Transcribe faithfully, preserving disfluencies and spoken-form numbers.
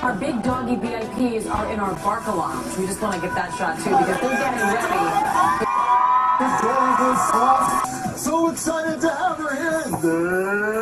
Our big doggy V I Ps are in our Barca Lounge. We just want to get that shot too because they're getting ready. So excited to have her here.